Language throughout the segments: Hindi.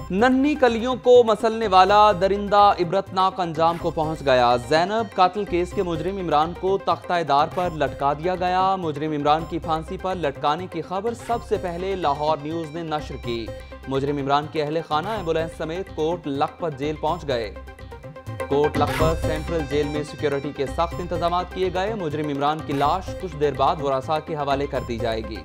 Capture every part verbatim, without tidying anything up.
नन्ही कलियों को मसलने वाला दरिंदा इबरतनाक अंजाम को पहुंच गया। जैनब कातिल केस के मुजरिम इमरान को तख्ता-ए-दार पर लटका दिया गया। मुजरिम इमरान की फांसी पर लटकाने की खबर सबसे पहले लाहौर न्यूज ने नशर की। मुजरिम इमरान के अहले खाना एम्बुलेंस समेत कोट लखपत जेल पहुंच गए। कोट लखपत सेंट्रल जेल में सिक्योरिटी के सख्त इंतजाम किए गए। मुजरिम इमरान की लाश कुछ देर बाद वरासा के हवाले कर दी जाएगी।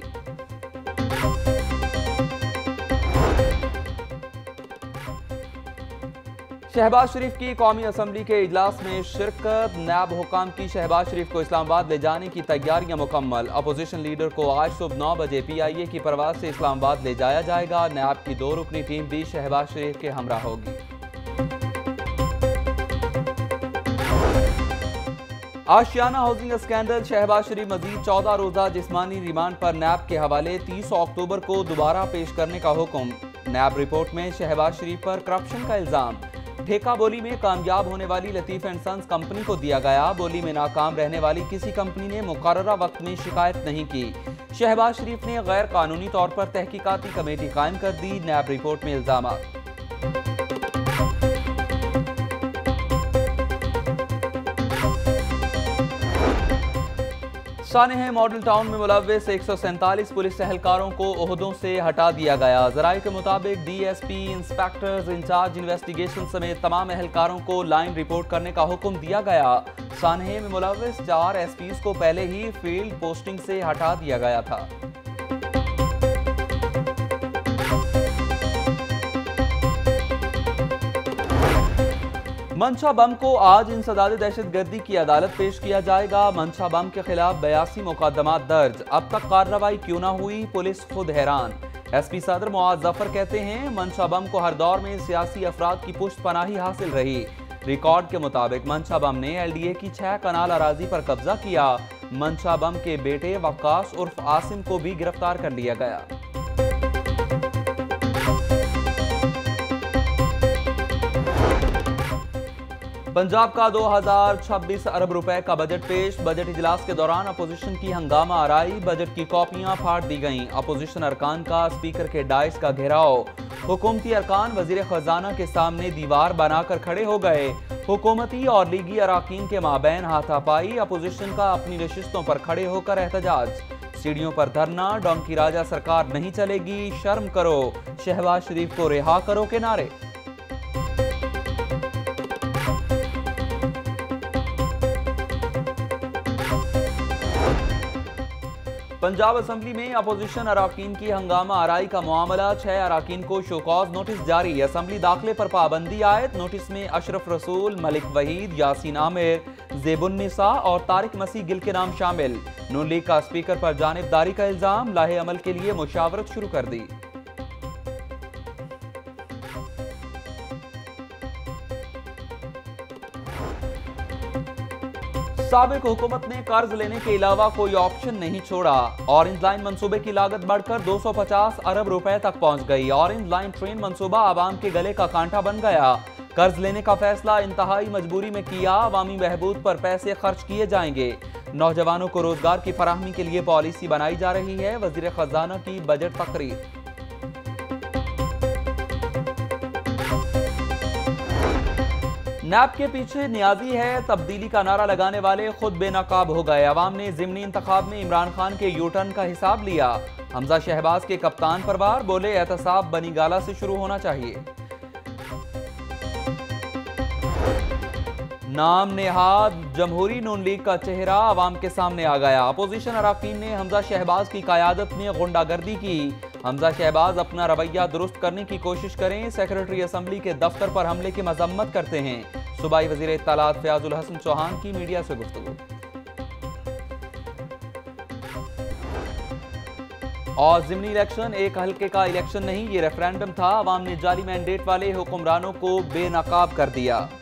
शहबाज शरीफ की कौमी असम्बली के इजलास में शिरकत। नैब हुकाम की शहबाज शरीफ को इस्लामाबाद ले जाने की तैयारियां मुकम्मल। अपोजिशन लीडर को आज सुबह नौ बजे पी आई ए की परवाज से इस्लामाबाद ले जाया जाएगा। नैब की दो रुकनी टीम भी शहबाज शरीफ के हमरा होगी। Ashiana housing scandal. शहबाज शरीफ मजीद चौदह रोजा जिस्मानी रिमांड पर नैब के हवाले। तीस अक्टूबर को दोबारा पेश करने का हुक्म। नैब रिपोर्ट में शहबाज शरीफ पर करप्शन का इल्जाम। ठेका बोली में कामयाब होने वाली लतीफ एंड सन्स कंपनी को दिया गया। बोली में नाकाम रहने वाली किसी कंपनी ने मुकर्ररा वक्त में शिकायत नहीं की। शहबाज शरीफ ने गैर कानूनी तौर पर तहकीकाती कमेटी कायम कर दी। नैब रिपोर्ट में इल्जाम। सानेह मॉडल टाउन में मुलव्विस एक सौ सैंतालीस पुलिस एहलकारों को ओहदों से हटा दिया गया। जराये के मुताबिक D S P, inspectors, incharge investigation समेत तमाम एहलकारों को लाइन रिपोर्ट करने का हुक्म दिया गया। सानेह में मुलव्विस चार एस पीज को पहले ही फील्ड पोस्टिंग से हटा दिया गया था। मंशा बम को आज इंसदाद दहशतगर्दी की अदालत पेश किया जाएगा। मंशा बम के खिलाफ बयासी मुकदमात दर्ज। अब तक कार्रवाई क्यों न हुई, पुलिस खुद हैरान। एस पी सदर मुआज जफर कहते हैं मंशा बम को हर दौर में सियासी अफराद की पुष्ट पनाही हासिल रही। रिकॉर्ड के मुताबिक मंशा बम ने एल डी ए की छह कनाल अराजी पर कब्जा किया। मंशा बम के बेटे वक्कास उर्फ आसिम को भी गिरफ्तार कर लिया गया। पंजाब का दो हजार छब्बीस अरब रुपए का बजट पेश। बजट इजलास के दौरान अपोजिशन की हंगामा आराई। बजट की कॉपियां फाड़ दी गईं। अपोजिशन अरकान का स्पीकर के डाइस का घेराव। हुकूमती अरकान वजीर खजाना के सामने दीवार बनाकर खड़े हो गए। हुकूमती और लीगी अराकीन के माबैन हाथापाई। अपोजिशन का अपनी नशिस्तों पर खड़े होकर एहतजाज। सीढ़ियों पर धरना। डोंकी राजा सरकार नहीं चलेगी, शर्म करो, शहबाज शरीफ को रिहा करो के नारे। पंजाब असेंबली में अपोजिशन अराकीन की हंगामा आराई का मामला। छह अराकीन को शोकॉज नोटिस जारी। असेंबली दाखिले पर पाबंदी आयत। नोटिस में अशरफ रसूल, मलिक वहीद, यासीन आमिर, जेबुन्निसा और तारिक मसीह गिल के नाम शामिल। नून लीग का स्पीकर पर जानिबदारी का इल्जाम। लाहे अमल के लिए मुशावरत शुरू कर दी। साबिक हुकूमत ने कर्ज लेने के अलावा कोई ऑप्शन नहीं छोड़ा। ऑरेंज लाइन मंसूबे की लागत बढ़कर दो सौ पचास अरब रुपए तक पहुंच गई। ऑरेंज लाइन ट्रेन मंसूबा आवाम के गले का कांटा बन गया। कर्ज लेने का फैसला इंतहाई मजबूरी में किया। अवामी बहबूद पर पैसे खर्च किए जाएंगे। नौजवानों को रोजगार की फराहमी के लिए पॉलिसी बनाई जा रही है। वजीर खजाना की बजट तकरीर। नैब के पीछे नियाजी है तब्दीली का नारा लगाने वाले खुद बेनकाब हो गए। अवाम ने ज़िमनी इंतखाब में इमरान खान के यू टर्न का हिसाब लिया। हमजा शहबाज के कप्तान पर वार। बोले एहतसाब बनीगाला से शुरू होना चाहिए। नाम नेहाद जमहूरी नून लीग का चेहरा अवाम के सामने आ गया। अपोजिशन अराकीन ने हमजा शहबाज की क़यादत में गुंडागर्दी की। हमजा शहबाज अपना रवैया दुरुस्त करने की कोशिश करें। सेक्रेटरी असेंबली के दफ्तर पर हमले की मजम्मत करते हैं। सूबाई वजीर इत्तलात फयाजुल हसन चौहान की मीडिया से गुफ्तगू। और ज़िमनी इलेक्शन एक हल्के का इलेक्शन नहीं, ये रेफरेंडम था। अवाम ने जाली मैंडेट वाले हुक्मरानों को बेनकाब कर दिया।